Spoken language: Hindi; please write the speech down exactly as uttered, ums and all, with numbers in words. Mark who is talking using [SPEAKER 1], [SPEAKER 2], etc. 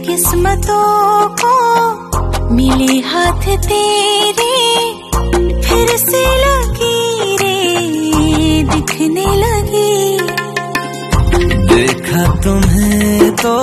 [SPEAKER 1] किस्मतों को मिले हाथ तेरे, फिर से लकीरें दिखने लगी।
[SPEAKER 2] देखा तुम्हें तो